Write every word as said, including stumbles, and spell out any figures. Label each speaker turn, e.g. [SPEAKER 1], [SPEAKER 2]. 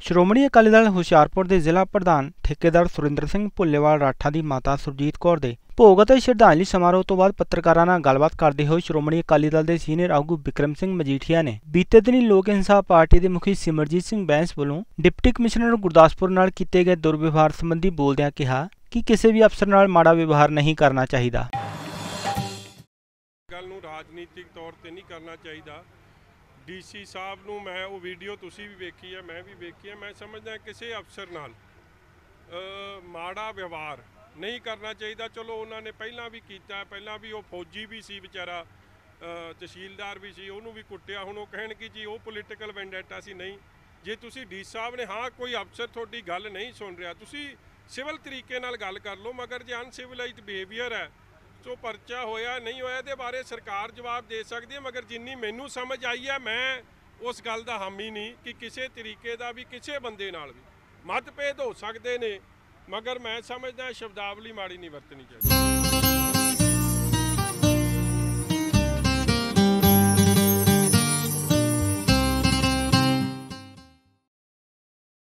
[SPEAKER 1] ਸ਼੍ਰੋਮਣੀ ਅਕਾਲੀ ਦਲ ਹੁਸ਼ਿਆਰਪੁਰ ਦੇ ਜ਼ਿਲ੍ਹਾ ਪ੍ਰਧਾਨ ਠੇਕੇਦਾਰ ਸੁਰਿੰਦਰ ਸਿੰਘ ਭੁੱਲੇਵਾਲ ਰਾਠਾ ਦੀ ਮਾਤਾ ਸੁਰਜੀਤ ਕੌਰ ਦੇ ਭੋਗ ਅਤੇ ਸ਼ਰਧਾਂਜਲੀ ਸਮਾਰੋਹ ਤੋਂ ਬਾਅਦ ਪੱਤਰਕਾਰਾਂ ਨਾਲ ਗੱਲਬਾਤ ਕਰਦੇ ਹੋਏ ਸ਼੍ਰੋਮਣੀ ਅਕਾਲੀ ਦਲ ਦੇ ਸੀਨੀਅਰ ਆਗੂ ਬਿਕਰਮ ਸਿੰਘ ਮਜੀਠੀਆ ਨੇ ਬੀਤੇ ਦਿਨੀ ਲੋਕ ਇਨਸਾਫ ਪਾਰਟੀ ਦੇ ਮੁਖੀ ਸਿਮਰਜੀਤ ਸਿੰਘ ਬੈਂਸ ਵੱਲੋਂ ਡਿਪਟੀ ਕਮਿਸ਼ਨਰ ਗੁਰਦਾਸਪੁਰ ਨਾਲ ਕੀਤੇ ਗਏ ਦੁਰਵਿਵਹਾਰ ਸੰਬੰਧੀ ਬੋਲਦਿਆਂ ਕਿਹਾ ਕਿ ਕਿਸੇ ਵੀ ਅਫਸਰ ਨਾਲ ਮਾੜਾ ਵਿਵਹਾਰ ਨਹੀਂ ਕਰਨਾ ਚਾਹੀਦਾ।
[SPEAKER 2] ਗੱਲ ਨੂੰ ਰਾਜਨੀਤਿਕ ਤੌਰ ਤੇ ਨਹੀਂ ਕਰਨਾ ਚਾਹੀਦਾ। ਡੀਸੀ ਸਾਹਿਬ ਨੂੰ मैं वो वीडियो तुसी भी वेखी है, मैं भी वेखी है। मैं समझदा किसी अफसर नाल माड़ा व्यवहार नहीं करना चाहिए। चलो उन्होंने पहला भी किया, पहला भी वो फौजी भी सी बेचारा, तहसीलदार भी सी, उन्होंने भी कुटिया। हुण वो कहण कि जी वो पोलीटिकल वेंडेटा सी। नहीं, जे तुसी डी साहब ने हाँ कोई अफसर थोड़ी गल नहीं सुन रहा, तुसी सिविल तरीके नाल गल कर लो। मगर जे अनसिविलाइज बिहेवियर है सो परचा होया नहीं होया दे बारे सरकार जवाब दे सकती है। मगर जिन्नी मैनू समझ आई है, मैं उस गल का हामी नहीं कि किसी तरीके का भी किसी बंदे नाल भी मतभेद हो सकते हैं, मगर मैं समझदा शब्दावली माड़ी नहीं वरतनी चाहिए।